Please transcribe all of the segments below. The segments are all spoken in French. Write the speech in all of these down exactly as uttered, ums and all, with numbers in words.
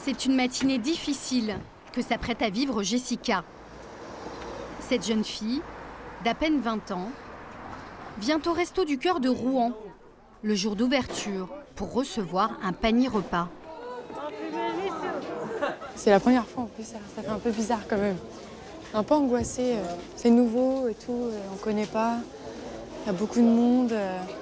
C'est une matinée difficile que s'apprête à vivre Jessica. Cette jeune fille, d'à peine vingt ans, vient au Resto du Cœur de Rouen, le jour d'ouverture, pour recevoir un panier repas. C'est la première fois en plus, ça, ça fait un peu bizarre quand même. Un peu angoissée, c'est nouveau et tout, on ne connaît pas, il y a beaucoup de monde.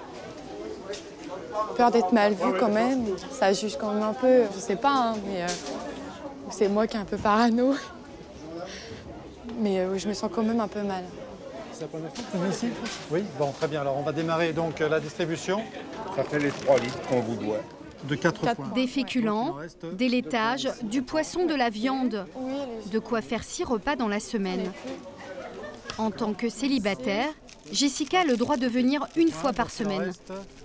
Peur d'être mal vue quand même, ça juge quand même un peu, je sais pas, hein, mais euh, c'est moi qui est un peu parano. Mais euh, je me sens quand même un peu mal. C'est la première fois que vous venez ici? Oui, bon, très bien. Alors on va démarrer donc la distribution. Ça fait les trois litres qu'on vous doit. De quatre points. Des féculents, des laitages, du poisson, de la viande. De quoi faire six repas dans la semaine. En tant que célibataire, Jessica a le droit de venir une fois par semaine.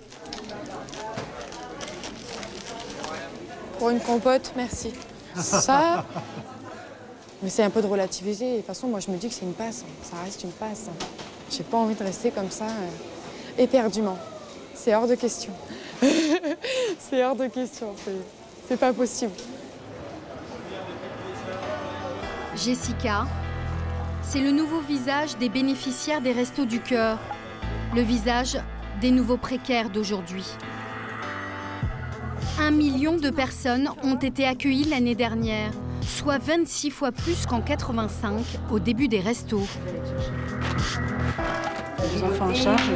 Pour une compote, merci. Ça, mais c'est un peu de relativiser. De toute façon, moi, je me dis que c'est une passe. Ça reste une passe. J'ai pas envie de rester comme ça, euh, éperdument. C'est hors de question. C'est hors de question. C'est pas possible. Jessica, c'est le nouveau visage des bénéficiaires des Restos du Cœur. Le visage des nouveaux précaires d'aujourd'hui. Un million de personnes ont été accueillies l'année dernière, soit vingt-six fois plus qu'en quatre-vingt-cinq, au début des restos. Les enfants en charge,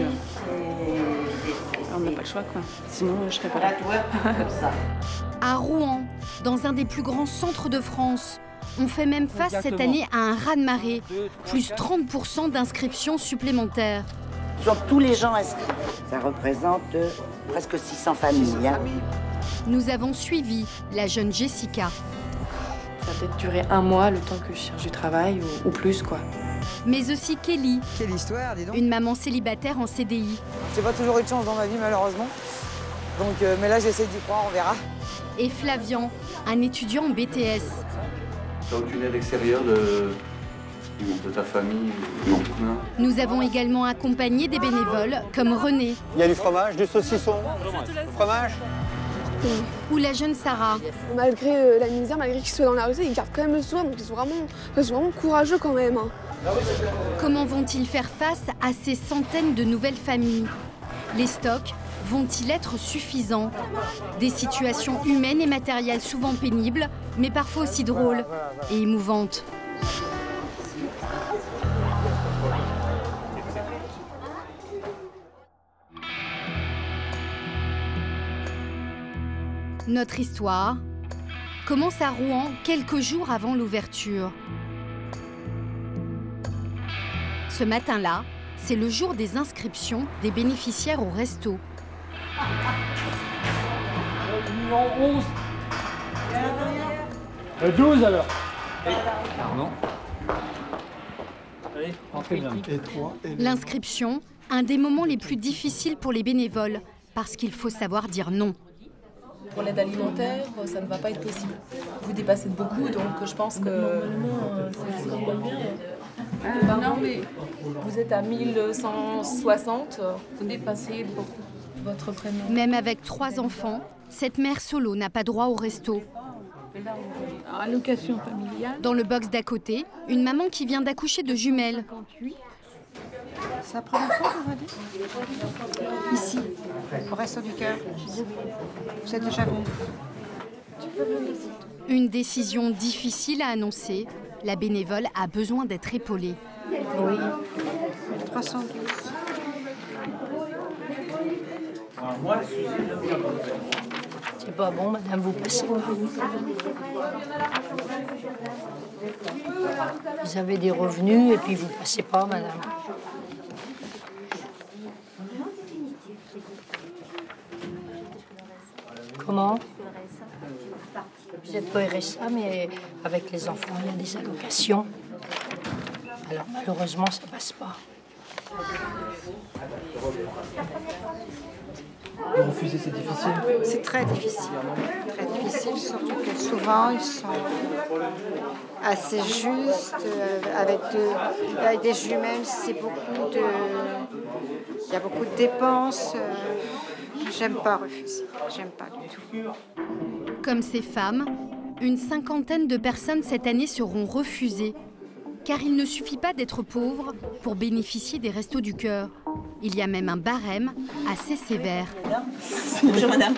on n'a pas le choix, quoi. Sinon, je ne serais pas là. À Rouen, dans un des plus grands centres de France, on fait même face cette année à un raz-de-marée, plus trente pour cent d'inscriptions supplémentaires. Sur tous les gens inscrits, ça représente euh, presque six cents familles. Hein. Nous avons suivi la jeune Jessica. Ça a peut-être duré un mois, le temps que je cherche du travail, ou, ou plus, quoi. Mais aussi Kelly, Quelle histoire, dis donc. une maman célibataire en C D I. J'ai pas toujours eu de chance dans ma vie, malheureusement. Donc, euh, mais là, j'essaie d'y croire, on verra. Et Flavian, un étudiant en B T S. T'as aucune aide extérieure de... de ta famille? Non. Non. Nous avons également accompagné des bénévoles comme René. Il y a du fromage, du saucisson, du fromage. Ou la jeune Sarah. Malgré euh, la misère, malgré qu'ils soient dans la rue, ils gardent quand même le sourire, donc ils sont vraiment, ils sont vraiment courageux quand même. Hein. Comment vont-ils faire face à ces centaines de nouvelles familles? Les stocks vont-ils être suffisants? Des situations humaines et matérielles souvent pénibles, mais parfois aussi drôles et émouvantes. Notre histoire commence à Rouen quelques jours avant l'ouverture. Ce matin-là, c'est le jour des inscriptions des bénéficiaires au resto. onze. Le douze alors. Pardon? Allez, entrez bien. Et trois. L'inscription, un des moments les plus difficiles pour les bénévoles, parce qu'il faut savoir dire non. Pour l'aide alimentaire, ça ne va pas être possible. Vous dépassez de beaucoup, donc je pense que normalement, c'est combien? Non, mais vous êtes à mille cent soixante, vous dépassez beaucoup votre prénom. Même avec trois enfants, cette mère solo n'a pas droit au resto. Allocation familiale. Dans le box d'à côté, une maman qui vient d'accoucher de jumelles. Ça prend fois, on va dire. Ici, au Resto du Cœur. Vous êtes déjà venu. Une décision difficile à annoncer. La bénévole a besoin d'être épaulée. Oui. trois cent douze. C'est pas bon, madame, vous passez pas. Vous avez des revenus et puis vous passez pas, madame. Comment? Vous êtes pas R S A, mais avec les enfants, il y a des allocations. Alors malheureusement, ça passe pas. De refuser, c'est difficile. C'est très difficile. Très difficile, surtout que souvent, ils sont assez justes. Euh, avec, de, avec des jumelles, c'est beaucoup de... Il y a beaucoup de dépenses. Euh, J'aime pas refuser. J'aime pas du tout. Comme ces femmes, Une cinquantaine de personnes cette année seront refusées, car il ne suffit pas d'être pauvre pour bénéficier des Restos du Cœur. Il y a même un barème assez sévère. Bonjour madame.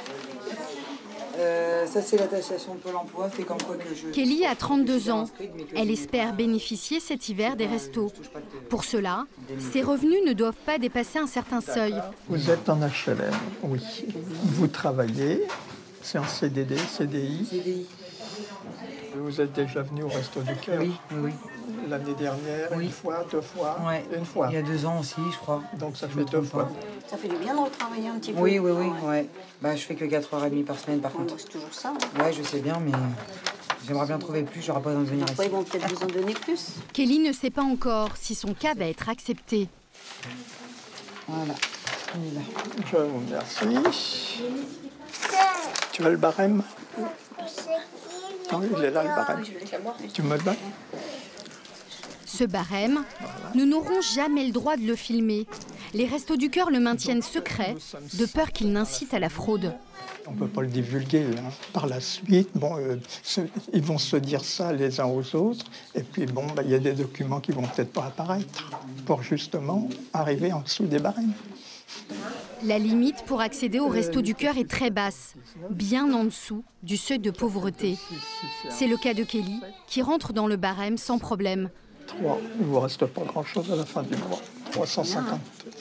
Euh, ça c'est l'attestation de Pôle emploi, c'est comme quoi que je... Kelly a trente-deux ans. Elle espère bénéficier cet hiver des restos. Pour cela, ses revenus ne doivent pas dépasser un certain seuil. Vous êtes en H L M, oui. Vous travaillez, c'est en C D D, C D I. C D I. Vous êtes déjà venu au Resto du Cœur? Oui, oui, oui. L'année dernière, oui. Une fois, deux fois, ouais. Une fois. Il y a deux ans aussi, je crois. Donc ça fait deux fois. Ça fait du bien de retravailler un petit peu. Oui, oui, oui. Ouais. Bah, je fais que quatre heures trente par semaine, par contre. C'est toujours ça. Hein. Ouais, je sais bien, mais j'aimerais bien trouver plus. J'aurais pas besoin de venir ici. Ils vont peut-être vous en donner plus. Kelly ne sait pas encore si son cas va être accepté. Voilà. Je vous remercie. Tu as le barème? Non, il est là, le barème. Tu me le donnes? Ce barème, nous n'aurons jamais le droit de le filmer. Les Restos du Cœur le maintiennent secret, de peur qu'il n'incite à la fraude. On ne peut pas le divulguer. Hein. Par la suite, bon, euh, ils vont se dire ça les uns aux autres. Et puis, bon, il bah, y a des documents qui vont peut-être pas apparaître pour justement arriver en dessous des barèmes. La limite pour accéder au Resto du Cœur est très basse, bien en dessous du seuil de pauvreté. C'est le cas de Kelly, qui rentre dans le barème sans problème. Trois. Il ne vous reste pas grand-chose à la fin du mois. trois cent cinquante.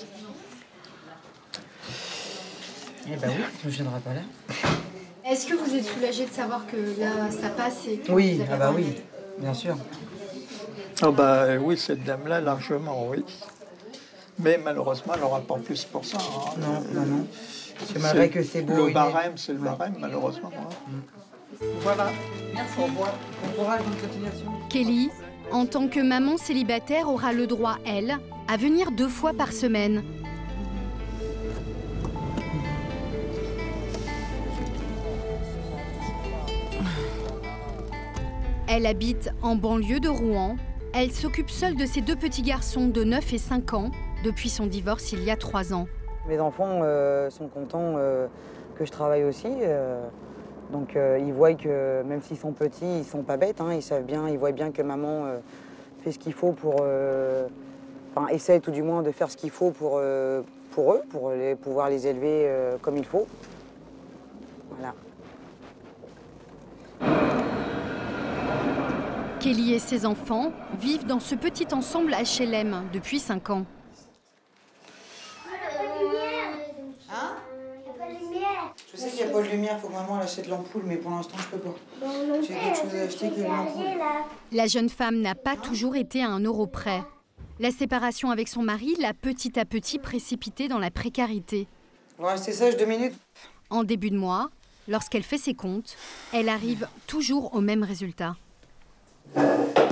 Eh ben oui, je ne viendrai pas là. Est-ce que vous êtes soulagée de savoir que là, ça passe et que Oui, vous avez ah bah pas oui, d'aide? bien sûr. Oh bah oui, cette dame-là, largement, oui. Mais malheureusement, elle n'aura pas plus pour ça. Hein. Non, non, non. C'est malgré que c'est beau. Le barème, c'est le barème, malheureusement. Hein. Mm. Voilà. Merci. Au revoir. Bon courage, bonne continuation. Kelly, en tant que maman célibataire, aura le droit, elle, à venir deux fois par semaine. Elle habite en banlieue de Rouen. Elle s'occupe seule de ses deux petits garçons de neuf et cinq ans depuis son divorce il y a trois ans. Mes enfants euh, sont contents euh, que je travaille aussi. Euh, donc euh, ils voient que même s'ils sont petits, ils sont pas bêtes. Hein, ils savent bien, ils voient bien que maman euh, fait ce qu'il faut pour... Euh, enfin, essaie tout du moins de faire ce qu'il faut pour, euh, pour eux, pour les, pouvoir les élever euh, comme il faut. Voilà. Kelly et ses enfants vivent dans ce petit ensemble H L M depuis cinq ans. Hein? Je sais qu'il n'y a pas de lumière, il faut que maman elle achète l'ampoule, mais pour l'instant je peux pas. J'ai d'autres choses à acheter que l'ampoule. La jeune femme n'a pas toujours été à un euro près. La séparation avec son mari l'a petit à petit précipitée dans la précarité. On va rester sage deux minutes. En début de mois, lorsqu'elle fait ses comptes, elle arrive toujours au même résultat. Donc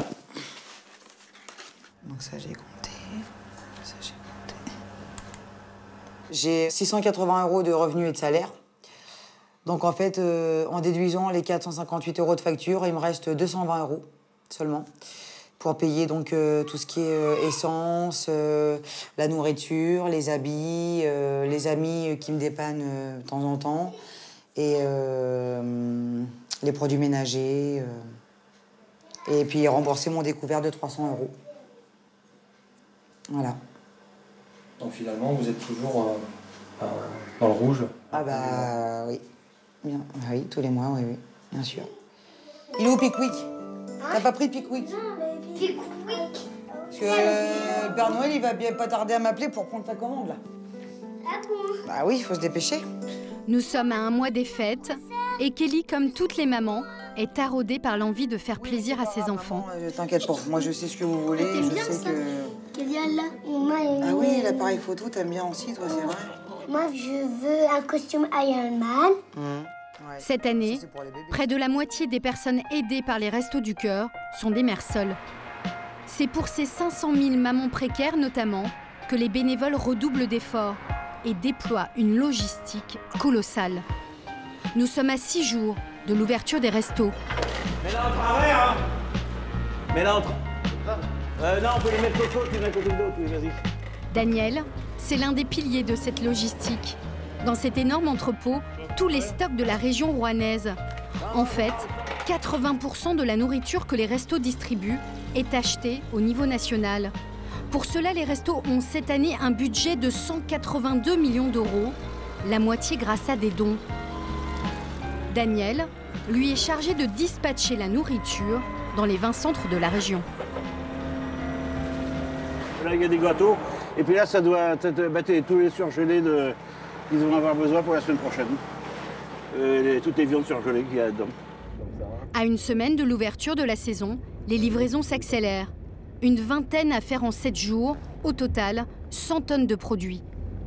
ça j'ai compté, ça j'ai compté. J'ai six cent quatre-vingts euros de revenus et de salaire. Donc en fait, euh, en déduisant les quatre cent cinquante-huit euros de facture, il me reste deux cent vingt euros seulement pour payer donc euh, tout ce qui est euh, essence, euh, la nourriture, les habits, euh, les amis qui me dépannent euh, de temps en temps et euh, les produits ménagers. Euh, Et puis rembourser mon découvert de trois cents euros. Voilà. Donc finalement, vous êtes toujours euh, dans le rouge? Ah bah oui. Bien. Ah oui, tous les mois, oui, oui, bien sûr. Il est où Pickwick? T'as pas pris Pickwick? Non, mais Pickwick. Parce que euh, le Père Noël, il va bien pas tarder à m'appeler pour prendre ta commande, là. Bah oui, il faut se dépêcher. Nous sommes à un mois des fêtes et Kelly, comme toutes les mamans, est taraudée par l'envie de faire plaisir à ses enfants. Maman, t'inquiète pas, moi je sais ce que vous voulez, je bien sais ça. que... Qu'il y a là, maman, Ah oui, l'appareil photo, t'aimes bien aussi, toi, c'est vrai? Moi, je veux un costume Iron Man. Mmh. Ouais. Cette année, près de la moitié des personnes aidées par les Restos du Cœur sont des mères seules. C'est pour ces cinq cent mille mamans précaires notamment que les bénévoles redoublent d'efforts et déploient une logistique colossale. Nous sommes à six jours de l'ouverture des restos. Mais là, on travaille, hein. Mais là, on travaille. Euh, non, on peut les mettre au chaud, tu mets à côté de l'autre, vas-y. Daniel, c'est l'un des piliers de cette logistique. Dans cet énorme entrepôt, tous les stocks de la région rouennaise. En fait, quatre-vingts pour cent de la nourriture que les restos distribuent est achetée au niveau national. Pour cela, les restos ont cette année un budget de cent quatre-vingt-deux millions d'euros, la moitié grâce à des dons. Daniel, lui, est chargé de dispatcher la nourriture dans les vingt centres de la région. Là, il y a des gâteaux. Et puis là, ça doit être bah, tous les surgelés de... qu'ils vont avoir besoin pour la semaine prochaine. Euh, les... Toutes les viandes surgelées qu'il y a dedans. À une semaine de l'ouverture de la saison, les livraisons s'accélèrent. Une vingtaine à faire en sept jours. Au total, cent tonnes de produits.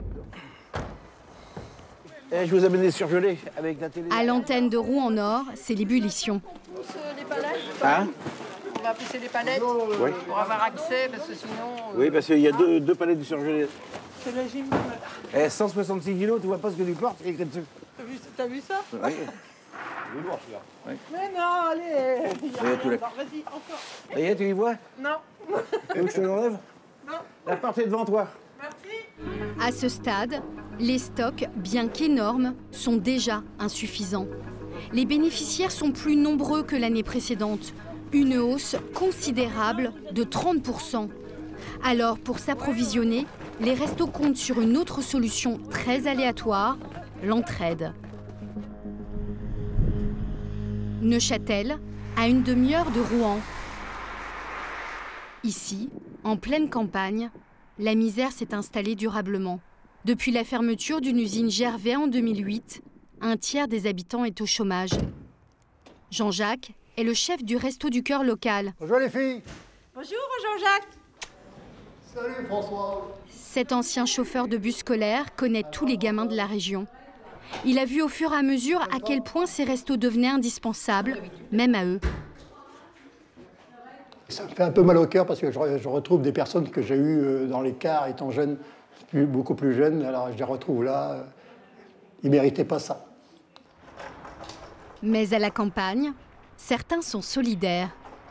Et je vous amène des surgelés avec la télé. À l'antenne de Rouen-Nord, c'est l'ébullition. Les palettes, Hein? on va pousser les palettes Oui. pour avoir accès, parce que sinon... euh, Oui, parce qu'il y a deux, deux palettes de surgelés. C'est la gym. Eh, cent soixante-six kilos, tu vois pas ce que tu portes, c'est écrit dessus. T'as vu, t'as vu ça? Oui. Mais non, allez. Il y a Regarde, tu rien. l'as. Non, vas-y, encore. Ça y est, tu y vois? Non. Tu veux que je te l'enlève? Non. La porte est devant toi. À ce stade, les stocks, bien qu'énormes, sont déjà insuffisants. Les bénéficiaires sont plus nombreux que l'année précédente, une hausse considérable de trente pour cent. Alors, pour s'approvisionner, les restos comptent sur une autre solution très aléatoire, l'entraide. Neuchâtel, à une demi-heure de Rouen. Ici, en pleine campagne, la misère s'est installée durablement. Depuis la fermeture d'une usine Gervais en deux mille huit, un tiers des habitants est au chômage. Jean-Jacques est le chef du Resto du Cœur local. Bonjour les filles. Bonjour Jean-Jacques. Salut François. Cet ancien chauffeur de bus scolaire connaît tous les gamins de la région. Il a vu au fur et à mesure à quel point ces restos devenaient indispensables, même à eux. Ça me fait un peu mal au cœur parce que je, je retrouve des personnes que j'ai eues dans les cars étant jeune, plus, beaucoup plus jeunes. Alors je les retrouve là. Ils ne méritaient pas ça. Mais à la campagne, certains sont solidaires.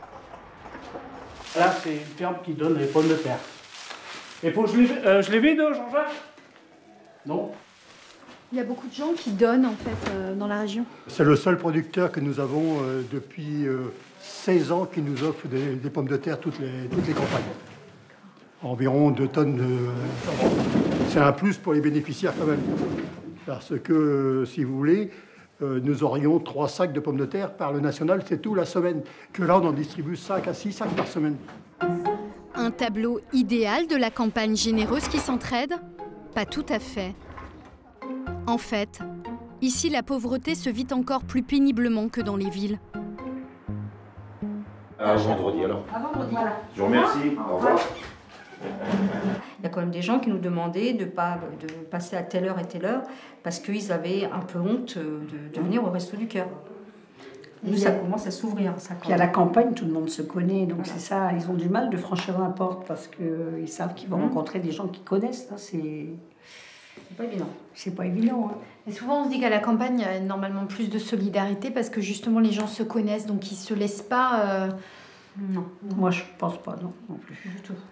Là, c'est une ferme qui donne les pommes de terre. Il faut que je les, euh, je les vide, Jean-Jacques? Non. Il y a beaucoup de gens qui donnent en fait euh, dans la région. C'est le seul producteur que nous avons euh, depuis euh, seize ans qui nous offre des, des pommes de terre toutes les, toutes les campagnes. Environ deux tonnes de... C'est un plus pour les bénéficiaires quand même. Parce que, euh, si vous voulez, euh, nous aurions trois sacs de pommes de terre par le national, c'est tout la semaine. Que là, on en distribue cinq à six sacs par semaine. Un tableau idéal de la campagne généreuse qui s'entraide? Pas tout à fait. En fait, ici, la pauvreté se vit encore plus péniblement que dans les villes. À vendredi alors. À vendredi. Voilà. Je vous remercie. Au revoir. Il y a quand même des gens qui nous demandaient de, pas, de passer à telle heure et telle heure parce qu'ils avaient un peu honte de, de venir au Resto du Cœur. Nous, ça commence à s'ouvrir. Ça, Puis à la campagne, tout le monde se connaît, donc voilà. C'est ça, ils ont du mal de franchir la porte parce qu'ils savent qu'ils vont mmh. rencontrer des gens qu'ils connaissent. Hein, c'est pas évident. C'est pas évident. Hein. Et souvent, on se dit qu'à la campagne, il y a normalement plus de solidarité parce que justement, les gens se connaissent, donc ils se laissent pas... Euh... Non, moi je pense pas, non, non plus. Du tout.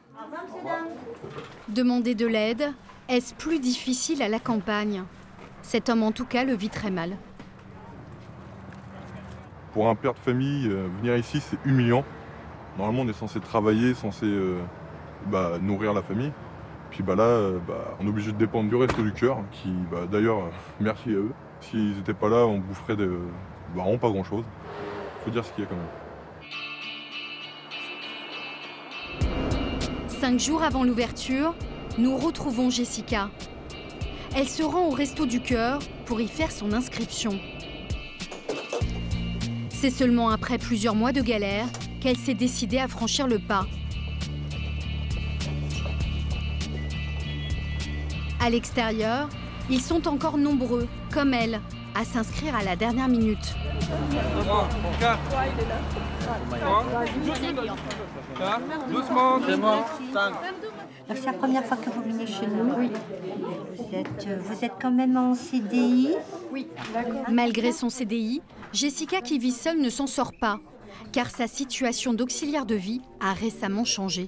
Demander de l'aide, est-ce plus difficile à la campagne? Cet homme, en tout cas, le vit très mal. Pour un père de famille, euh, venir ici, c'est humiliant. Normalement, on est censé travailler, censé euh, bah, nourrir la famille. Puis bah, là, euh, bah, on est obligé de dépendre du Resto du Cœur, qui, bah, d'ailleurs, euh, merci à eux. S'ils n'étaient pas là, on boufferait de, bah, vraiment pas grand-chose. Faut dire ce qu'il y a quand même. Cinq jours avant l'ouverture, nous retrouvons Jessica. Elle se rend au Resto du Cœur pour y faire son inscription. C'est seulement après plusieurs mois de galère qu'elle s'est décidée à franchir le pas. À l'extérieur, ils sont encore nombreux, comme elle, à s'inscrire à la dernière minute. Doucement, c'est moi. C'est la première fois que vous venez chez nous. Oui. Vous êtes, vous êtes quand même en C D I? Oui, d'accord. Malgré son C D I, Jessica qui vit seule ne s'en sort pas, car sa situation d'auxiliaire de vie a récemment changé.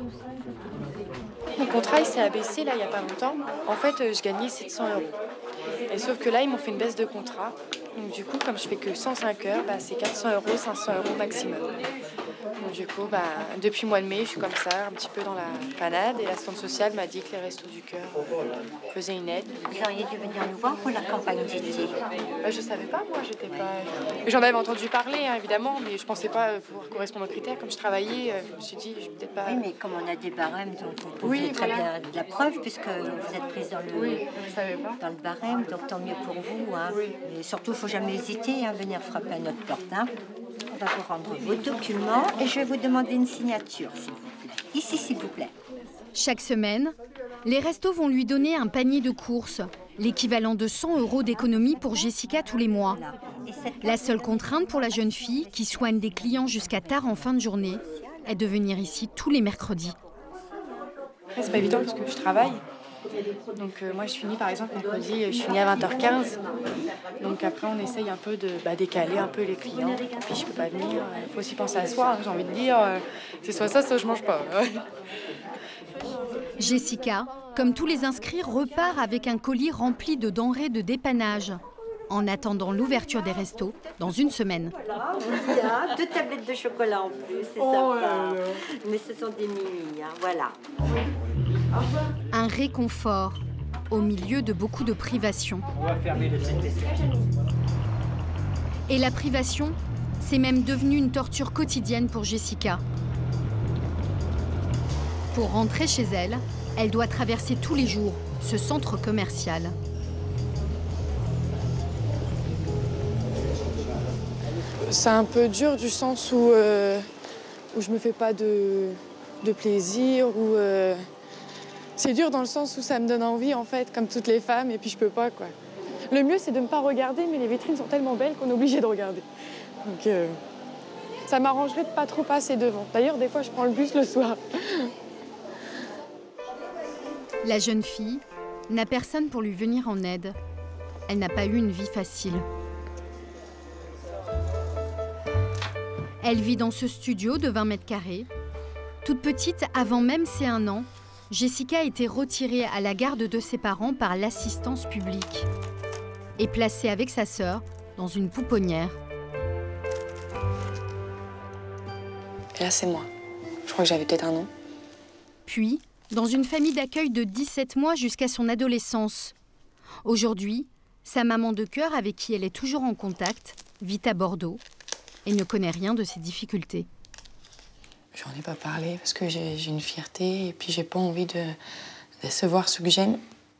Mon contrat il s'est abaissé là il n'y a pas longtemps. En fait, je gagnais sept cents euros. Et sauf que là, ils m'ont fait une baisse de contrat. Donc du coup, comme je fais que cent cinq heures, bah, c'est quatre cents euros, cinq cents euros maximum. Donc du coup, bah, depuis le mois de mai, je suis comme ça, un petit peu dans la panade. Et l'assistante sociale m'a dit que les Restos du Cœur faisaient une aide. Vous auriez dû venir nous voir pour la campagne d'été. Bah, je savais pas, moi, j'étais pas... J'en avais entendu parler, hein, évidemment, mais je pensais pas pouvoir correspondre aux critères. Comme je travaillais, je me suis dit, je vais peut-être pas... Oui, mais comme on a des barèmes, donc vous pouvez Oui, très voilà. bien de la preuve, puisque vous êtes prise dans le, oui, je savais pas. dans le barème, donc tant mieux pour vous. Hein. Oui. Et surtout, il ne faut jamais hésiter à venir frapper à notre porte. Hein. On va vous rendre vos documents et je vais vous demander une signature, s'il vous plaît. Ici, s'il vous plaît. Chaque semaine, les restos vont lui donner un panier de courses, l'équivalent de cent euros d'économie pour Jessica tous les mois. La seule contrainte pour la jeune fille, qui soigne des clients jusqu'à tard en fin de journée, est de venir ici tous les mercredis. Après, c'est pas évident parce que je travaille. Donc euh, moi, je finis par exemple mercredi, je finis à vingt heures quinze. Donc après, on essaye un peu de bah, décaler un peu les clients. Puis je peux pas venir. Il faut aussi penser à soi, hein, j'ai envie de dire. Euh, c'est soit ça, soit je mange pas. Jessica, comme tous les inscrits, repart avec un colis rempli de denrées de dépannage, en attendant l'ouverture des restos dans une semaine. Voilà, il y a deux tablettes de chocolat en plus, c'est oh sympa. Là là. Mais ce sont des mini, hein, voilà. Un réconfort au milieu de beaucoup de privations. On va fermer les C T. Et la privation, c'est même devenu une torture quotidienne pour Jessica. Pour rentrer chez elle, elle doit traverser tous les jours ce centre commercial. C'est un peu dur du sens où, euh, où je me fais pas de, de plaisir, où euh, c'est dur dans le sens où ça me donne envie en fait, comme toutes les femmes, et puis je peux pas quoi. Le mieux c'est de ne pas regarder, mais les vitrines sont tellement belles qu'on est obligé de regarder. Donc euh, ça m'arrangerait de pas trop passer devant. D'ailleurs des fois je prends le bus le soir. La jeune fille n'a personne pour lui venir en aide. Elle n'a pas eu une vie facile. Elle vit dans ce studio de vingt mètres carrés. Toute petite, avant même ses un an, Jessica a été retirée à la garde de ses parents par l'assistance publique et placée avec sa sœur dans une pouponnière. Et là, c'est moi. Je crois que j'avais peut-être un an. Puis, dans une famille d'accueil de dix-sept mois jusqu'à son adolescence. Aujourd'hui, sa maman de cœur, avec qui elle est toujours en contact, vit à Bordeaux et ne connaît rien de ses difficultés. J'en ai pas parlé parce que j'ai une fierté et puis j'ai pas envie de décevoir ceux que j'aime.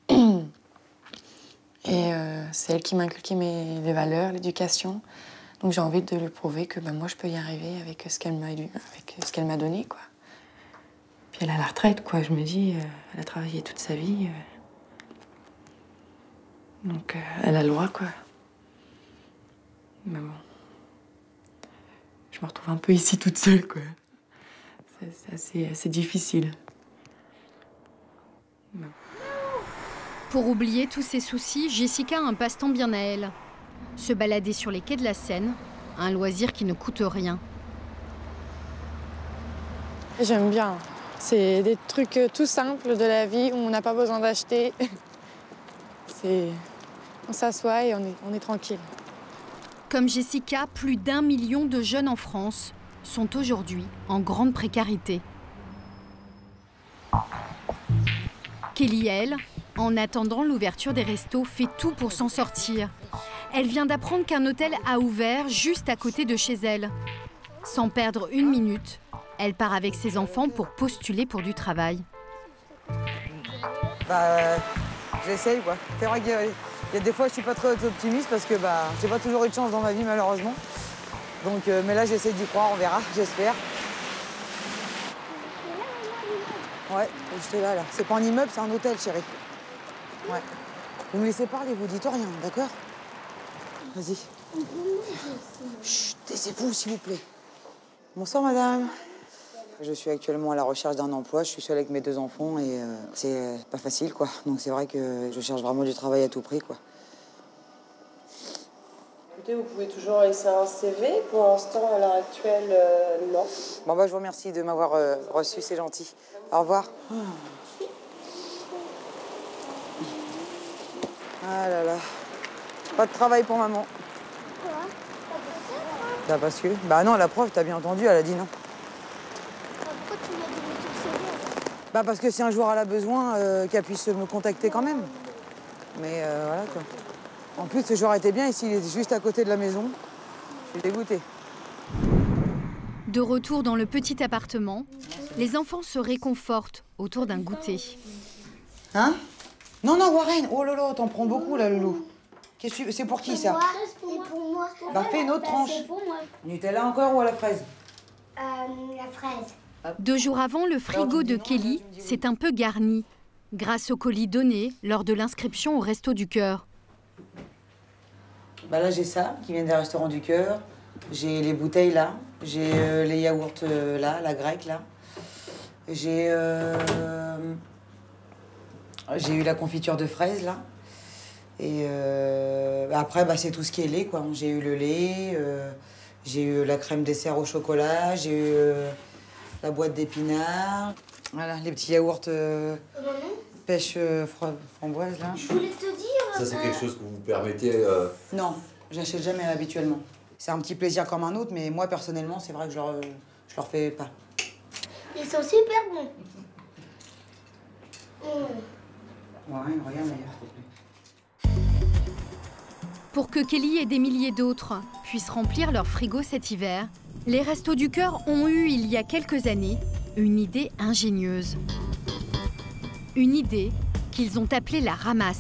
Et euh, c'est elle qui m'a inculqué mes, les valeurs, l'éducation. Donc j'ai envie de lui prouver que ben, moi je peux y arriver avec ce qu'elle m'a avec ce qu'elle m'a donné, quoi. Puis elle a la retraite, quoi. Je me dis, euh, elle a travaillé toute sa vie. Euh... Donc euh, elle a le droit, quoi. Mais bon. Je me retrouve un peu ici toute seule, quoi. C'est assez, assez difficile. Mais... Pour oublier tous ses soucis, Jessica a un passe-temps bien à elle. Se balader sur les quais de la Seine, un loisir qui ne coûte rien. J'aime bien. C'est des trucs tout simples de la vie où on n'a pas besoin d'acheter. On s'assoit et on est, on est tranquille. Comme Jessica, plus d'un million de jeunes en France sont aujourd'hui en grande précarité. Kelly, elle, en attendant l'ouverture des restos, fait tout pour s'en sortir. Elle vient d'apprendre qu'un hôtel a ouvert juste à côté de chez elle. Sans perdre une minute, elle part avec ses enfants pour postuler pour du travail. Bah, euh, j'essaye, quoi. C'est vrai qu'il y a des fois, je suis pas très optimiste parce que bah, j'ai pas toujours eu de chance dans ma vie, malheureusement. Donc, euh, mais là, j'essaie d'y croire, on verra, j'espère. Ouais, j'étais là, là. C'est pas un immeuble, c'est un hôtel, chérie. Ouais. Vous me laissez parler, vous dites rien, d'accord? Vas-y. Chut, taisez-vous, s'il vous plaît. Bonsoir, madame. Je suis actuellement à la recherche d'un emploi. Je suis seule avec mes deux enfants et euh, c'est pas facile, quoi. Donc c'est vrai que je cherche vraiment du travail à tout prix, quoi. Écoutez, vous pouvez toujours laisser un C V. Pour l'instant, à l'heure actuelle, euh, non. Bon, bah, je vous remercie de m'avoir euh, reçu, c'est gentil. Au revoir. Ah là là. Pas de travail pour maman. Bah parce que... Bah non, la prof, t'as bien entendu, elle a dit non. Pourquoi tu m'as donné tout C V? Bah parce que si un jour elle a besoin, euh, qu'elle puisse me contacter quand même. Mais euh, voilà quoi. En plus, ce joueur était bien ici, il est juste à côté de la maison. Je suis dégoûtée. De retour dans le petit appartement, les enfants se réconfortent autour d'un goûter. Hein? Non, non, Warren. Oh là là, t'en prends beaucoup là, Loulou. Qu'est-ce que c'est pour qui ça? C'est pour moi. Bah fais une autre tranche. C'est pour moi. Nutella encore ou à la fraise? Euh, la fraise. Deux jours avant, le frigo de Kelly s'est un peu garni, grâce au colis donné lors de l'inscription au Resto du Cœur. Bah là, j'ai ça, qui vient des Restaurants du Cœur. J'ai les bouteilles là. J'ai euh, les yaourts euh, là, la grecque là. J'ai euh, j'ai eu la confiture de fraises là. Et euh, après, bah, c'est tout ce qui est lait quoi. J'ai eu le lait, euh, j'ai eu la crème dessert au chocolat, j'ai eu euh, la boîte d'épinards. Voilà, les petits yaourts euh, pêche euh, framboise là. Je voulais te dire... Ça, c'est quelque chose que vous permettez euh... Non, j'achète jamais habituellement. C'est un petit plaisir comme un autre, mais moi, personnellement, c'est vrai que je leur, je leur fais pas. Ils sont super bons. Mmh. Ouais, regarde d'ailleurs, s'il te plaît. Pour que Kelly et des milliers d'autres puissent remplir leur frigo cet hiver, les Restos du Cœur ont eu, il y a quelques années, une idée ingénieuse. Une idée qu'ils ont appelée la ramasse.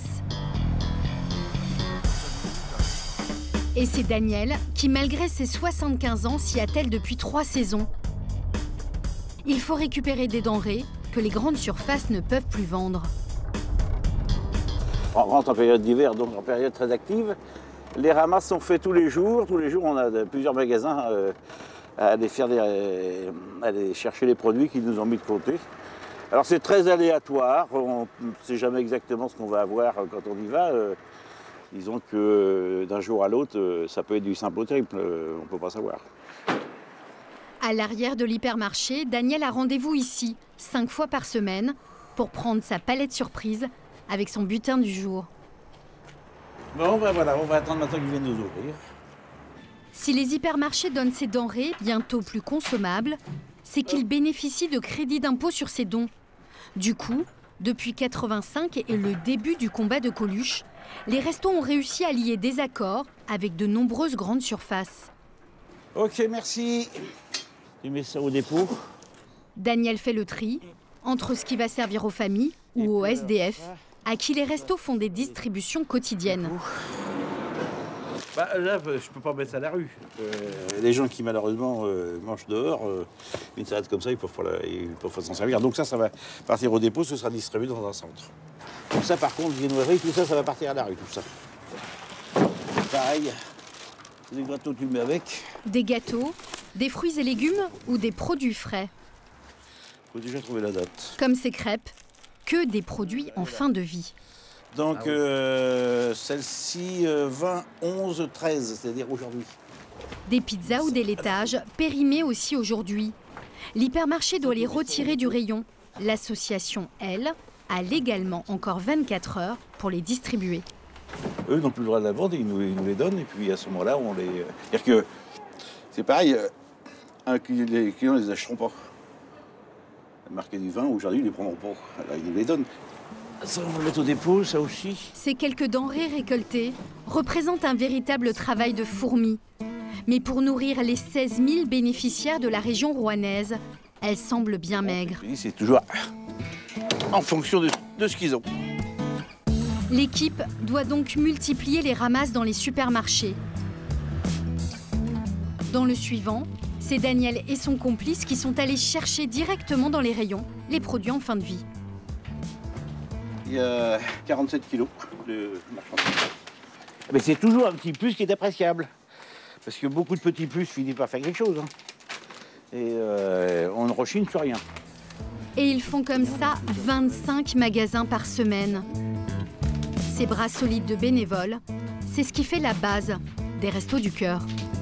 Et c'est Daniel qui, malgré ses soixante-quinze ans, s'y attelle depuis trois saisons. Il faut récupérer des denrées que les grandes surfaces ne peuvent plus vendre. On rentre en période d'hiver, donc en période très active. Les ramasses sont faits tous les jours. Tous les jours, on a de, plusieurs magasins euh, à, aller faire des, euh, à aller chercher les produits qu'ils nous ont mis de côté. Alors c'est très aléatoire. On ne sait jamais exactement ce qu'on va avoir quand on y va. Euh, Disons que d'un jour à l'autre, ça peut être du simple au triple, on ne peut pas savoir. À l'arrière de l'hypermarché, Daniel a rendez-vous ici, cinq fois par semaine, pour prendre sa palette surprise avec son butin du jour. Bon, ben voilà, on va attendre maintenant qu'ils viennent nous ouvrir. Si les hypermarchés donnent ces denrées, bientôt plus consommables, c'est qu'ils bénéficient de crédits d'impôt sur ces dons. Du coup, depuis quatre-vingt-cinq et le début du combat de Coluche, les restos ont réussi à lier des accords avec de nombreuses grandes surfaces. Ok, merci. Tu mets ça au dépôt. Daniel fait le tri entre ce qui va servir aux familles ou aux S D F, à qui les restos font des distributions quotidiennes. Bah, là, je peux pas mettre ça à la rue. Euh, les gens qui malheureusement euh, mangent dehors, euh, une salade comme ça, ils peuvent pas, la, ils peuvent pas s'en servir. Donc ça, ça va partir au dépôt, ce sera distribué dans un centre. Donc ça, par contre, viennoiserie, tout ça, ça va partir à la rue, tout ça. Pareil, des gâteaux, tu le mets avec. Des gâteaux, des fruits et légumes ou des produits frais. Faut déjà trouver la date. Comme ces crêpes, que des produits en fin de vie. Donc euh, celle-ci, euh, vingt, onze, treize, c'est-à-dire aujourd'hui. Des pizzas ou des laitages, périmés aussi aujourd'hui. L'hypermarché doit les retirer du rayon. L'association, elle, a légalement encore vingt-quatre heures pour les distribuer. Eux n'ont plus le droit de la vendre, ils nous, ils nous les donnent, et puis à ce moment-là, on les... C'est-à-dire que c'est pareil, un, les clients ne les achèteront pas. Marqué du vin, aujourd'hui, ils ne les prendront pas. Alors, ils nous les donnent. Ça, on va le mettre au dépôt, ça aussi. Ces quelques denrées récoltées représentent un véritable travail de fourmi. Mais pour nourrir les seize mille bénéficiaires de la région rouennaise, elles semblent bien maigres. C'est toujours en fonction de, de ce qu'ils ont. L'équipe doit donc multiplier les ramasses dans les supermarchés. Dans le suivant, c'est Daniel et son complice qui sont allés chercher directement dans les rayons les produits en fin de vie. Il y a quarante-sept kilos de marchandises. Mais c'est toujours un petit plus qui est appréciable. Parce que beaucoup de petits plus finissent par faire quelque chose. Hein. Et euh, on ne rechigne sur rien. Et ils font comme ça vingt-cinq magasins par semaine. Ces bras solides de bénévoles, c'est ce qui fait la base des Restos du Cœur.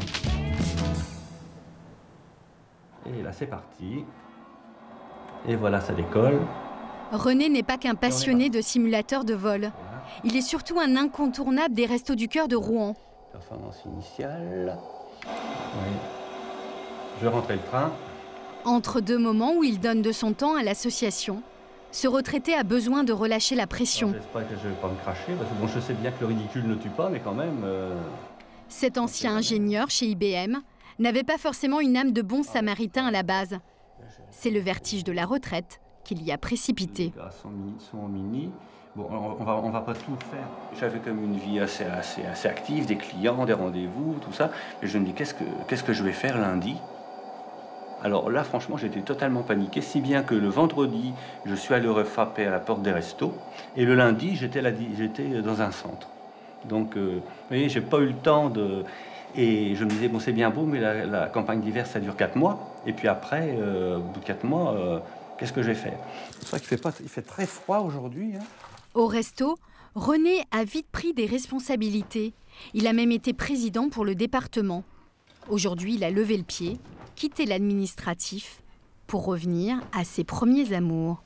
Et là, c'est parti. Et voilà, ça décolle. René n'est pas qu'un passionné de simulateurs de vol. Il est surtout un incontournable des Restos du Cœur de Rouen. Performance initiale. Oui. Je vais rentrer le train. Entre deux moments où il donne de son temps à l'association, ce retraité a besoin de relâcher la pression. J'espère que je ne vais pas me cracher, parce que bon, je sais bien que le ridicule ne tue pas, mais quand même... Euh... Cet ancien ingénieur chez I B M n'avait pas forcément une âme de bon samaritain à la base. C'est le vertige de la retraite qui l'y a précipité. Les gars sont, sont en mini. Bon, on va, on va pas tout faire. J'avais comme une vie assez, assez, assez active, des clients, des rendez-vous, tout ça. Et je me dis, qu'est-ce que, qu'est-ce que je vais faire lundi? Alors là, franchement, j'étais totalement paniqué, si bien que le vendredi, je suis allé frapper à la porte des restos. Et le lundi, j'étais dans un centre. Donc, euh, vous voyez, j'ai pas eu le temps de... Et je me disais, bon, c'est bien beau, mais la, la campagne d'hiver, ça dure quatre mois. Et puis après, euh, au bout de quatre mois, euh, qu'est-ce que je vais faire? C'est vrai qu'il fait, pas, il fait très froid aujourd'hui. Hein. Au resto, René a vite pris des responsabilités. Il a même été président pour le département. Aujourd'hui, il a levé le pied, quitté l'administratif, pour revenir à ses premiers amours.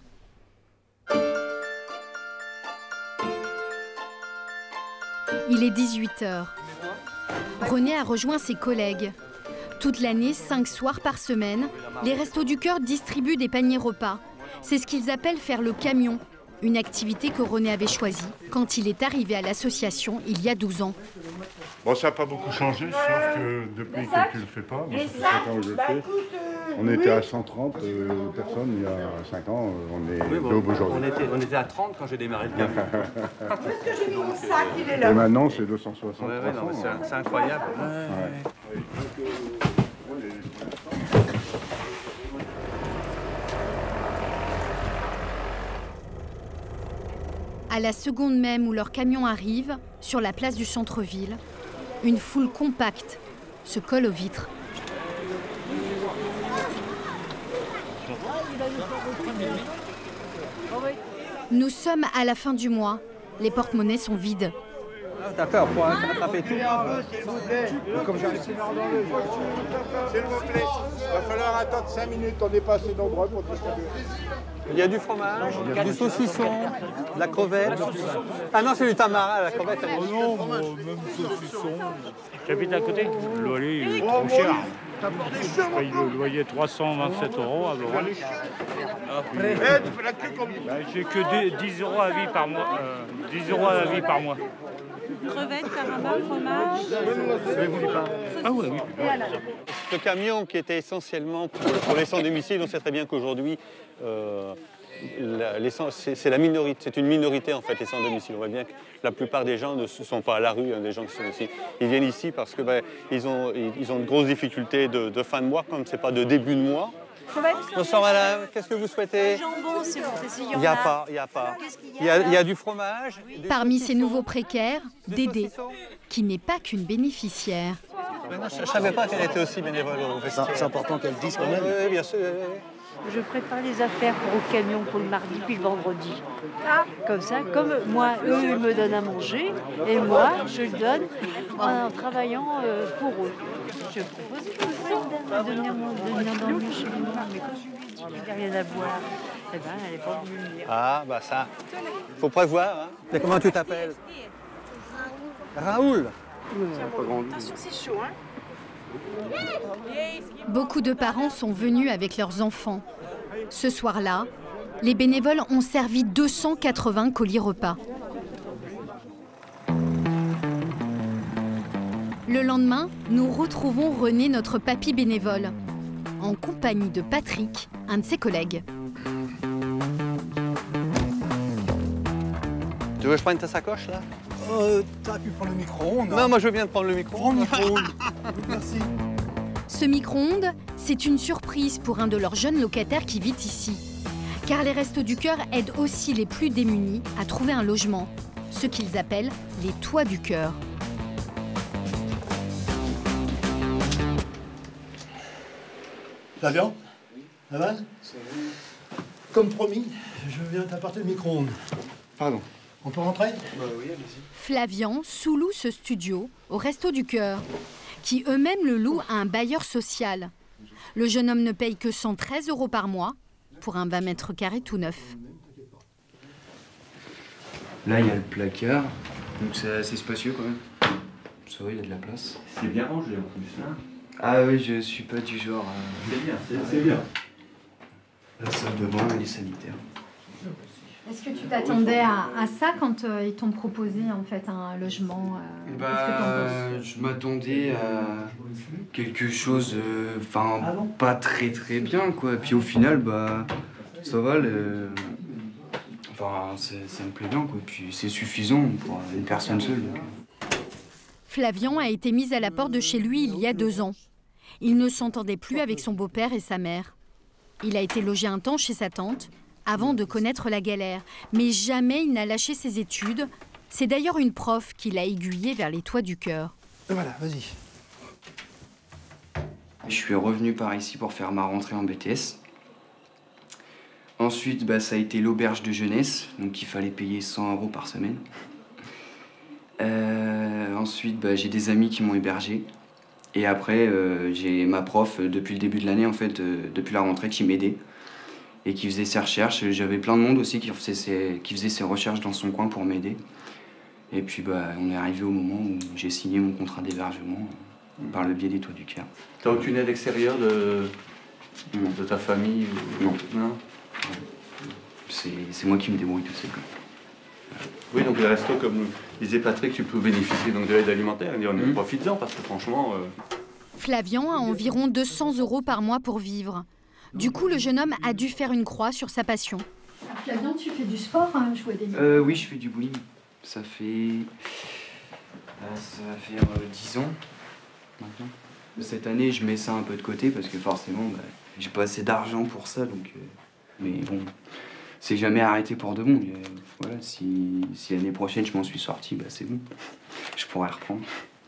Il est dix-huit heures. René a rejoint ses collègues. Toute l'année, cinq soirs par semaine, les Restos du Cœur distribuent des paniers repas. C'est ce qu'ils appellent faire le camion, une activité que René avait choisie quand il est arrivé à l'association il y a douze ans. Bon, ça n'a pas beaucoup changé, sauf que depuis que tu ne le fais pas, moi, ça fait cinq ans que je le fais. On était à cent trente euh, personnes il y a cinq ans, on est oui, bon, deux aujourd'hui. On était, on était à trente quand j'ai démarré le camion. Parce que j'ai mis mon sac, il est là. Et maintenant, c'est deux cent soixante. Ouais, ouais, c'est incroyable. Ouais. Ouais. À la seconde même où leur camion arrive, sur la place du centre-ville, une foule compacte se colle aux vitres. Nous sommes à la fin du mois. Les porte-monnaies sont vides. T'as peur pour attraper tout? Comme j'arrive. S'il vous plaît, il va falloir attendre cinq minutes, on n'est pas assez nombreux pour distribuer. Il y a du fromage, il y a du saucisson, de la crevette. Ah non, c'est du tamarin, la crevette. Oh non, même saucisson. J'habite à côté. Le loyer il est trop cher. Je paye le loyer trois cent vingt-sept euros à Laurent. J'ai que dix euros à vie par mois. Euh, dix euros à vie par mois. Crevettes, carabas, fromage. Ah oui, oui. Ce camion qui était essentiellement pour, pour les sans-domicile, on sait très bien qu'aujourd'hui, euh, c'est la minorité, c'est une minorité en fait, les sans-domicile. On voit bien que la plupart des gens ne sont pas à la rue, hein, des gens qui sont ici. Ils viennent ici parce que ben, ils, ont, ils ont de grosses difficultés de, de fin de mois, comme c'est pas de début de mois. Bonsoir madame, qu'est-ce que vous souhaitez? Jambon, s'il vous plaît, s'il y en a. Il n'y a pas, il n'y a pas. Il y a, il y a du fromage. Parmi ces nouveaux précaires, Dédé, qui n'est pas qu'une bénéficiaire. Mais non, je ne savais pas qu'elle était aussi bénévole au festival. C'est important qu'elle dise quand même. Oui, oui, bien sûr. Oui, oui. Je prépare les affaires pour le camion pour le mardi puis le vendredi. Comme ça, comme moi, eux, ils me donnent à manger, et moi, je le donne en travaillant pour eux. Je propose de venir dormir chez moi, mais quand je lui dis qu'il n'y a rien à boire, eh ben, elle n'est pas venue me dire. Ah, bah ça, il faut prévoir. Hein. Et comment tu t'appelles? Raoul. Attention, c'est chaud, hein. Beaucoup de parents sont venus avec leurs enfants. Ce soir-là, les bénévoles ont servi deux cent quatre-vingts colis repas. Le lendemain, nous retrouvons René, notre papy bénévole, en compagnie de Patrick, un de ses collègues. Tu veux que je prenne ta sacoche, là? Euh, t'as pu prendre le micro-ondes. Non, moi je viens de prendre le micro. Prends le micro-ondes. Merci. Ce micro-ondes, c'est une surprise pour un de leurs jeunes locataires qui vit ici. Car les Restos du Cœur aident aussi les plus démunis à trouver un logement, ce qu'ils appellent les toits du cœur. Ça vient? Ça va? Comme promis, je viens t'apporter le micro-ondes. Pardon. On peut rentrer? Bah oui, allez-y. Flavian sous-loue ce studio au Restos du Cœur, qui eux-mêmes le louent à un bailleur social. Le jeune homme ne paye que cent treize euros par mois pour un vingt mètres carrés tout neuf. Là, il y a le placard, donc c'est assez spacieux quand même. Ça va, il y a de la place. C'est bien rangé en plus, là. Ah oui, je suis pas du genre... Euh... C'est bien, c'est bien. La salle de bain et les sanitaires. Est-ce que tu t'attendais à, à ça quand euh, ils t'ont proposé en fait un logement euh, Bah, je m'attendais à quelque chose, enfin, euh, pas très très bien quoi. Puis au final, bah, ça va. Le... Enfin, ça me plaît bien quoi. Puis c'est suffisant pour une personne seule. Donc. Flavian a été mis à la porte de chez lui il y a deux ans. Il ne s'entendait plus avec son beau-père et sa mère. Il a été logé un temps chez sa tante avant de connaître la galère. Mais jamais il n'a lâché ses études. C'est d'ailleurs une prof qui l'a aiguillé vers les toits du cœur. Voilà, vas-y. Je suis revenu par ici pour faire ma rentrée en B T S. Ensuite, bah, ça a été l'auberge de jeunesse, donc il fallait payer cent euros par semaine. Euh, ensuite, bah, j'ai des amis qui m'ont hébergé. Et après, euh, j'ai ma prof, euh, depuis le début de l'année, en fait, euh, depuis la rentrée, qui m'aidait et qui faisait ses recherches. J'avais plein de monde aussi qui faisait ses, qui faisait ses recherches dans son coin pour m'aider. Et puis, bah, on est arrivé au moment où j'ai signé mon contrat d'hébergement par le biais des Toits du Cœur. T'as aucune aide extérieure de, de ta famille ou... Non. Non. C'est moi qui me débrouille tout seul. Oui, donc les restos, comme disait Patrick, tu peux bénéficier donc de l'aide alimentaire. Et on Mmh. profite-en parce que franchement... Euh... Flavian a environ deux cents euros par mois pour vivre. Du coup, le jeune homme a dû faire une croix sur sa passion. Flavian, tu fais du sport, hein, jouer des euh, Oui, je fais du bowling. Ça fait... Euh, ça va faire euh, dix ans maintenant. Cette année, je mets ça un peu de côté parce que forcément, bah, j'ai pas assez d'argent pour ça. Donc, euh... Mais bon, c'est jamais arrêté pour de bon. Euh, voilà, si, si l'année prochaine, je m'en suis sorti, bah, c'est bon. Je pourrais reprendre.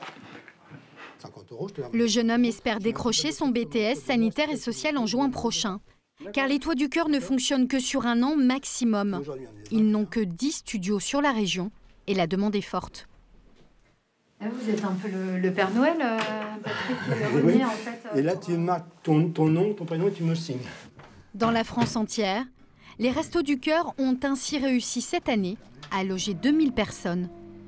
Le jeune homme espère décrocher son B T S sanitaire et social en juin prochain. Car les Toits du Cœur ne fonctionnent que sur un an maximum. Ils n'ont que dix studios sur la région et la demande est forte. Vous êtes un peu le, le Père Noël, euh, Patrick, le Oui. en fait. Euh, Et là, tu marques ton, ton nom, ton prénom et tu me signes. Dans la France entière, les Restos du Cœur ont ainsi réussi cette année à loger deux mille personnes.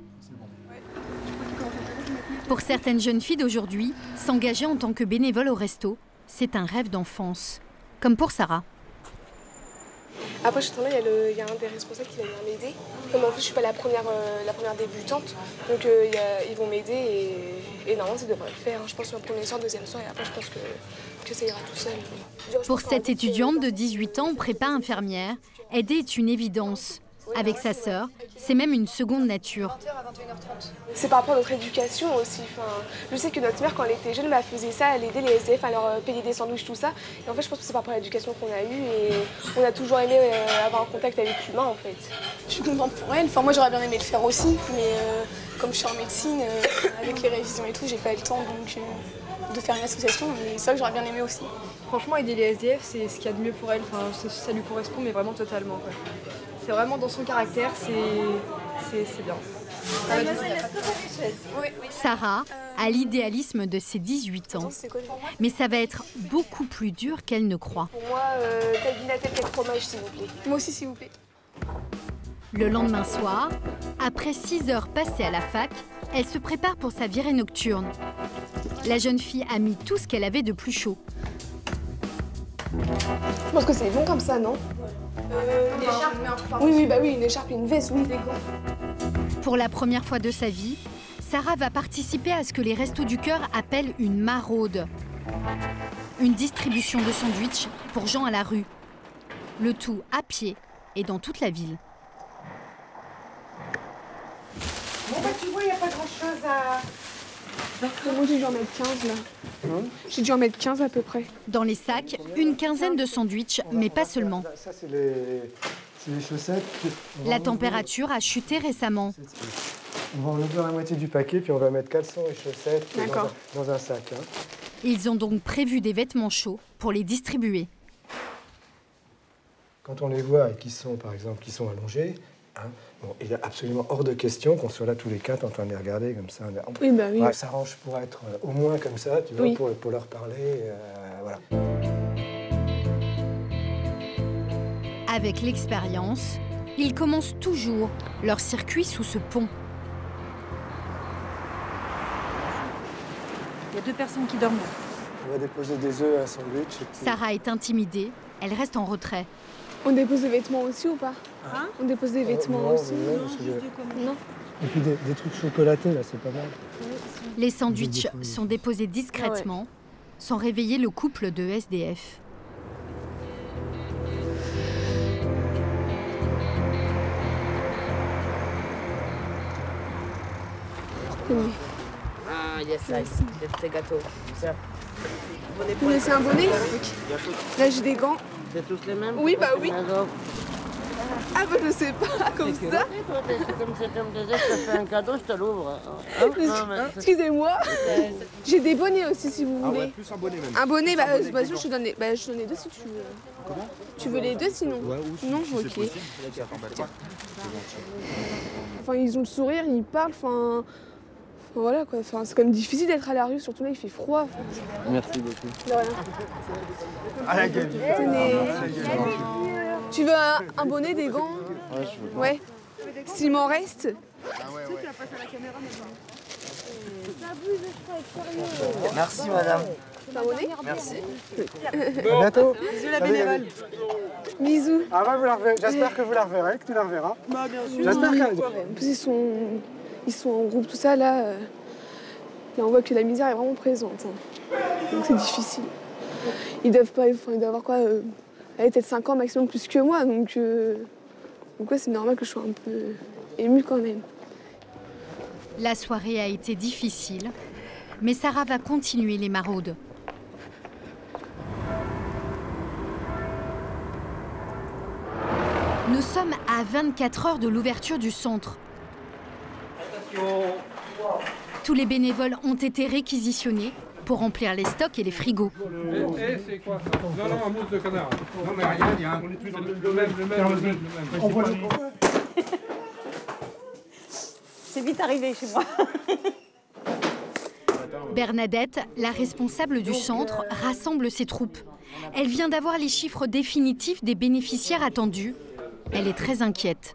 Pour certaines jeunes filles d'aujourd'hui, s'engager en tant que bénévole au resto, c'est un rêve d'enfance. Comme pour Sarah. Après, je suis tombée, il y, a le- il y a un des responsables qui va venir m'aider. Comme en plus, je suis pas la première, euh, la première débutante, donc euh, il y a- ils vont m'aider et, et normalement, ça devrait le faire. Je pense sur le premier soir, deuxième soir, et après, je pense que, que ça ira tout seul. Pour cette étudiante de dix-huit ans en prépa infirmière, aider est une évidence. Avec sa sœur, c'est même une seconde nature. C'est par rapport à notre éducation aussi. Enfin, je sais que notre mère, quand elle était jeune, bah, elle faisait ça, elle aidait les S D F à leur euh, payer des sandwichs, tout ça. Et en fait, je pense que c'est par rapport à l'éducation qu'on a eue et on a toujours aimé euh, avoir un contact avec l'humain, en fait. Je suis contente pour elle. Enfin, moi, j'aurais bien aimé le faire aussi, mais euh, comme je suis en médecine, euh, avec les révisions et tout, j'ai pas eu le temps donc, euh, de faire une association, mais c'est vrai que j'aurais bien aimé aussi. Franchement, aider les S D F, c'est ce qu'il y a de mieux pour elle. Enfin, ça, ça lui correspond, mais vraiment totalement. quoi. C'est vraiment dans son caractère, c'est c'est- c'est bien. Sarah a l'idéalisme de ses dix-huit ans. Mais ça va être beaucoup plus dur qu'elle ne croit. Pour moi, euh, tagliatelle avec fromage, s'il vous plaît. Moi aussi, s'il vous plaît. Le lendemain soir, après six heures passées à la fac, elle se prépare pour sa virée nocturne. La jeune fille a mis tout ce qu'elle avait de plus chaud. Je pense que c'est bon comme ça, non euh, Une écharpe. Oui, oui, bah oui, une écharpe et une veste, oui, des gants. Pour la première fois de sa vie, Sarah va participer à ce que les Restos du Cœur appellent une maraude. Une distribution de sandwichs pour gens à la rue. Le tout à pied et dans toute la ville. Bon, bah tu vois, il n'y a pas grand-chose à... Moi, j'ai dû en mettre quinze, là. Hein J'ai dû en mettre quinze à peu près. Dans les sacs, une quinzaine de sandwichs, mais pas seulement. Ça, c'est les, c'est les chaussettes. On va La enlever- température a chuté récemment. On va enlever la moitié du paquet, puis on va mettre caleçons et chaussettes dans D'accord. un, dans un sac. hein. Ils ont donc prévu des vêtements chauds pour les distribuer. Quand on les voit et qui sont, par exemple, qui sont allongés, hein, bon, il est absolument hors de question qu'on soit là tous les quatre en train de les regarder comme ça. On Oui, bah oui. ouais, s'arrange pour être euh, au moins comme ça, tu vois, Oui. pour, pour leur parler. euh, voilà. Avec l'expérience, ils commencent toujours leur circuit sous ce pont. Il y a deux personnes qui dorment là. On va déposer des œufs à sandwich. Et puis... Sarah est intimidée, elle reste en retrait. On dépose des vêtements aussi ou pas hein? On dépose des vêtements non, aussi non, Non, juste de... non. Et puis des, des trucs chocolatés, là, c'est pas mal. Les sandwichs sont déposés discrètement, ah ouais. sans réveiller le couple de S D F. Ah, yes, des petits gâteaux. Vous me laissez un bonnet? Là, j'ai des gants. C'est tous les mêmes? Oui, bah oui. Ah bah je sais pas, comme ça. C'est comme si tu me disais, je te fais un cadeau, je te l'ouvre. Hein? Hein? Excusez-moi. J'ai des bonnets aussi si vous voulez. Ah ouais, plus un bonnet même. Un bonnet, bah, bonnet, bah je te donne les, bah, je te donne les deux si tu veux. Comment? Tu veux les deux sinon? Ouais, ou si, non, si ok. c'est possible. Tiens. Enfin, ils ont le sourire, ils parlent, enfin... Enfin, voilà quoi, enfin, c'est quand même difficile d'être à la rue, surtout là il fait froid. Merci beaucoup. De rien. À la gueule. Tu veux un, un bonnet, des gants? Ouais, je veux. Ouais. S'il m'en reste. Ah ouais, ouais. Merci madame. Un bonnet? Merci. À bientôt. Bisous la bénévole. Bisous. Ah ouais, vous la reverrez. J'espère que vous la reverrez, que tu la reverras. Bah bien sûr. J'espère que... En plus ils sont... ils sont en groupe, tout ça, là... euh, Là on voit que la misère est vraiment présente. Hein. Donc c'est difficile. Ils doivent pas... Enfin, ils doivent avoir quoi euh, allez, peut-être cinq ans maximum plus que moi, donc... Euh, donc ouais, c'est normal que je sois un peu émue quand même. La soirée a été difficile, mais Sarah va continuer les maraudes. Nous sommes à vingt-quatre heures de l'ouverture du centre. Tous les bénévoles ont été réquisitionnés pour remplir les stocks et les frigos. Et c'est quoi ça? Non, non, un mousse de canard. Non, mais rien, il y a un... On est plus dans le même, le même, le même. On voit le... C'est vite arrivé chez moi. Bernadette, la responsable du centre, rassemble ses troupes. Elle vient d'avoir les chiffres définitifs des bénéficiaires attendus. Elle est très inquiète.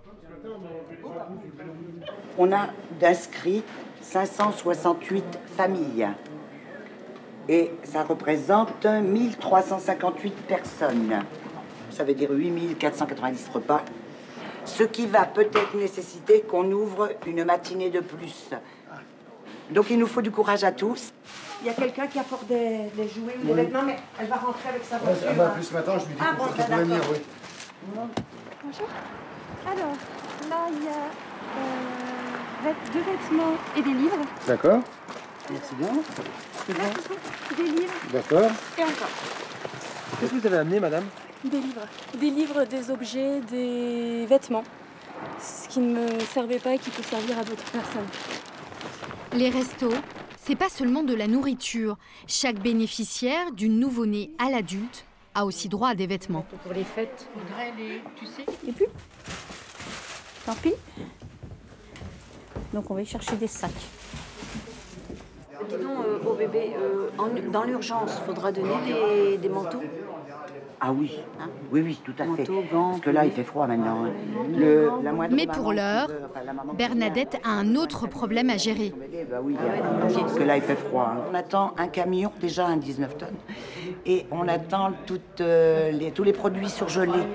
On a d'inscrits cinq cent soixante-huit familles. Et ça représente mille trois cent cinquante-huit personnes. Ça veut dire huit mille quatre cent quatre-vingt-dix repas. Ce qui va peut-être nécessiter qu'on ouvre une matinée de plus. Donc il nous faut du courage à tous. Il y a quelqu'un qui apporte des, des jouets ou des vêtements, mais elle va rentrer avec sa voiture. Elle va plus ce matin, je lui dis ah, qu'on bon, peut venir, oui. Bonjour. Alors, là, il y a euh, deux vêtements et des livres. D'accord. Merci bien. C'est bon. Des livres. D'accord. Et encore. Qu'est-ce que vous avez amené, madame? Des livres. Des livres, des objets, des vêtements. Ce qui ne me servait pas et qui peut servir à d'autres personnes. Les restos, c'est pas seulement de la nourriture. Chaque bénéficiaire, du nouveau-né à l'adulte, a aussi droit à des vêtements. Pour les fêtes, faudrait les... Tu sais. Et puis, tant pis. Donc on va y chercher des sacs. Dis donc, euh, au bébé, euh, en, dans l'urgence, il faudra donner des, des manteaux. Ah oui, hein? Oui, oui, tout à manteaux, fait. Gants, parce que là, il fait froid maintenant. Hein. Le, la Mais pour l'heure, Bernadette a un autre problème à gérer. Bah oui, parce que là, il fait froid. Hein. On attend un camion, déjà un dix-neuf tonnes, et on attend toutes, euh, les, tous les produits surgelés.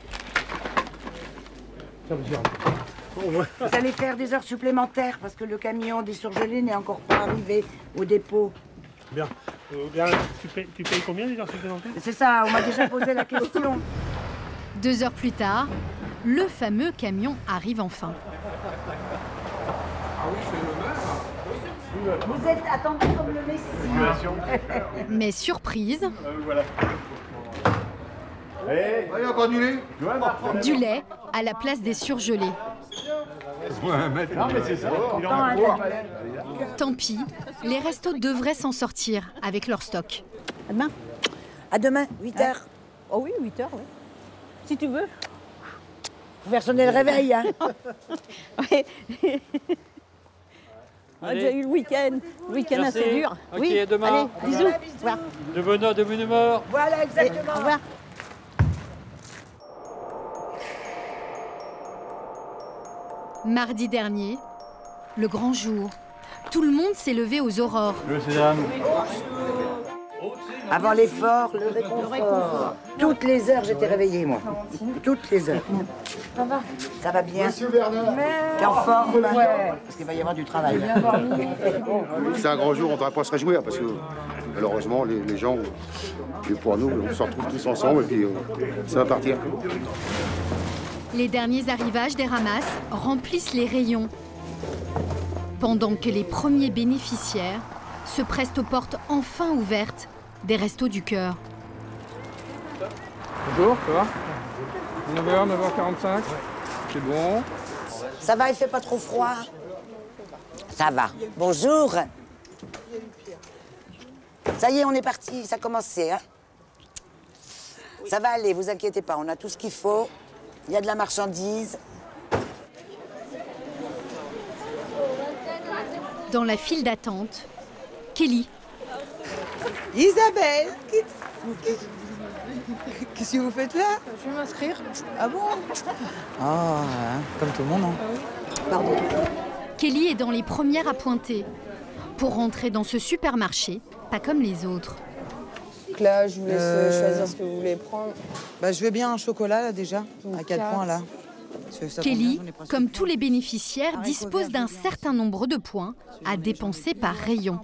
Vous allez faire des heures supplémentaires parce que le camion des surgelés n'est encore pas arrivé au dépôt. Bien. Euh, bien tu, payes, tu payes combien les heures supplémentaires? C'est ça, on m'a déjà posé la question. Deux heures plus tard, le fameux camion arrive enfin. Ah oui, c'est le maire. Vous êtes attendu comme le Messie. Mais surprise, Euh, voilà. Hey, il y a encore du lait? du lait à la place des surgelés. Ouais, mais non, mais c'est ça. Il en a Content, Tant pis, les restos devraient s'en sortir avec leur stock. À demain. À demain, huit heures. Oh oui, huit heures, oui. Si tu veux. Faut faire sonner le réveil, hein. Oui. On a déjà eu le week-end. Le week-end Merci. assez dur. Ok, oui, à demain. allez, bisous. Voilà, bisous. Voilà. De bonne heure, de bonne humeur. Voilà, exactement. Au revoir. Mardi dernier, le grand jour. Tout le monde s'est levé aux aurores. Le sésame. Avant l'effort, le réconfort. Toutes les heures, j'étais réveillée, moi. Toutes les heures. Ça va? Ça va bien. Monsieur Bernard. T'es en forme? Ouais. Parce qu'il va y avoir du travail. C'est un grand jour, on ne devrait pas se réjouir parce que malheureusement, les, les gens, et pour nous, on se retrouve tous ensemble et puis euh, ça va partir. Les derniers arrivages des ramasses remplissent les rayons, pendant que les premiers bénéficiaires se pressent aux portes enfin ouvertes des Restos du Cœur. Bonjour, ça va neuf heures, neuf heures quarante-cinq, c'est bon. Ça va, il fait pas trop froid? Ça va. Bonjour. Ça y est, on est parti, ça a commencé. Hein? Ça va aller, vous inquiétez pas, on a tout ce qu'il faut. Il y a de la marchandise. Dans la file d'attente, Kelly. Isabelle, qu'est-ce que vous faites là? Je vais m'inscrire. Ah bon? Ah, hein, comme tout le monde. Hein. Pardon. Kelly est dans les premières à pointer pour rentrer dans ce supermarché, pas comme les autres. Donc là, je vous laisse Euh, choisir ce que vous voulez prendre. Bah, je veux bien un chocolat là déjà. À quel point là? Ça Kelly, comme tous les bénéficiaires, dispose d'un certain nombre de points à dépenser par rayon.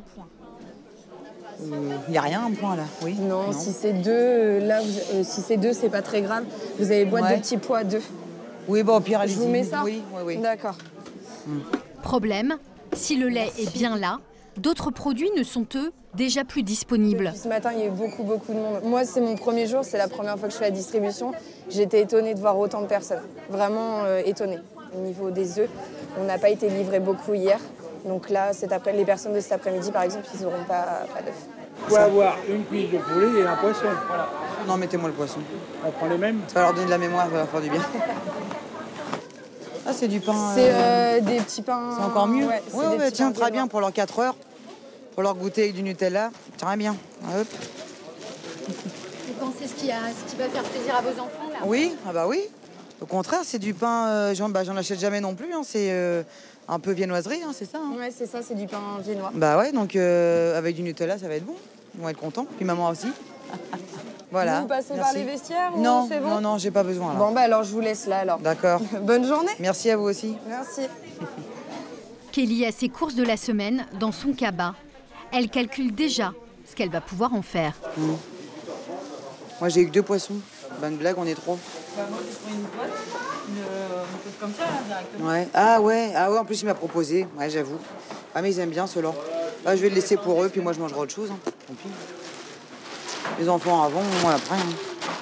Il n'y a rien, un point là, oui? Non, non. si c'est deux, euh, là, vous, euh, si c'est deux, c'est pas très grave. Vous avez boîte Ouais. de petits pois deux. Oui, bon, au pire, Je allez-y. vous mets ça? Oui, oui, oui. D'accord. Problème, si le lait est bien là, d'autres produits ne sont, eux, déjà plus disponibles. Depuis ce matin, il y a eu beaucoup, beaucoup de monde. Moi, c'est mon premier jour, c'est la première fois que je fais la distribution. J'étais étonnée de voir autant de personnes. Vraiment euh, étonnée. Au niveau des œufs, on n'a pas été livré beaucoup hier. Donc là, cet après, les personnes de cet après-midi, par exemple, ils n'auront pas, pas d'œufs. Il faut avoir une cuisse de poulet et un poisson. Voilà. Non, mettez-moi le poisson. On prend les mêmes? Ça va leur donner de la mémoire, ça va leur faire du bien. Ah, c'est du pain. C'est euh, euh, des petits pains. C'est encore mieux? Ouais, Ouais, c'est des ouais, petits tiens, pains très bien viennois. pour leurs quatre heures. Pour leur goûter avec du Nutella. Très bien. Hop. Vous pensez ce qui, a, ce qui va faire plaisir à vos enfants, là? Oui, ah bah oui. Au contraire, c'est du pain, euh, j'en bah, j'en achète jamais non plus. Hein. C'est euh, un peu viennoiserie, hein, c'est ça? Hein. Ouais, c'est ça, c'est du pain viennois. Bah ouais, donc euh, avec du Nutella, ça va être bon. Ils vont être contents. Puis maman aussi. Voilà. Vous passez merci. par les vestiaires ou Non, c'est bon? non, non, j'ai pas besoin. Là. Bon, bah alors je vous laisse là alors. D'accord. Bonne journée. Merci à vous aussi. Merci. Kelly a ses courses de la semaine dans son cabas. Elle calcule déjà ce qu'elle va pouvoir en faire. Mmh. Moi, j'ai eu que deux poissons. Bonne blague, on est trois. Bah, moi, je prends une boîte, une, une chose comme ça, là, directement. Ouais. Ah ouais, ah ouais, en plus, il m'a proposé. Ouais, j'avoue. Ah, mais ils aiment bien, ceux-là. Ah, je vais le laisser pour eux, puis moi, je mangerai autre chose. Hein. Tant pis. Les enfants avant, moi après. Hein.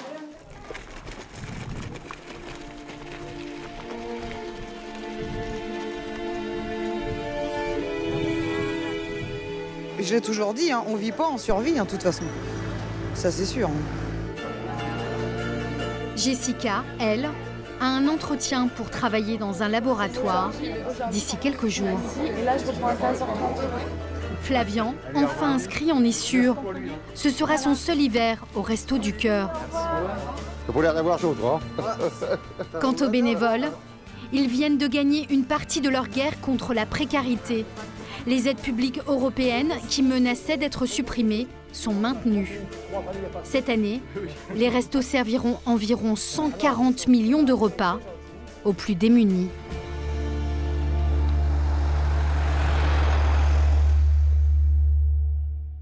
Je l'ai toujours dit, hein, on vit pas en survie, hein, de toute façon. Ça, c'est sûr. Hein. Jessica, elle, a un entretien pour travailler dans un laboratoire d'ici quelques jours. Et là, je reprends à quinze heures trente. Flavian, enfin inscrit, en est sûr. Ce sera son seul hiver au Resto du Cœur. Ça peut l'air d'avoir d'autres, hein. Quant aux bénévoles, ils viennent de gagner une partie de leur guerre contre la précarité. Les aides publiques européennes qui menaçaient d'être supprimées sont maintenues. Cette année, les restos serviront environ cent quarante millions de repas aux plus démunis.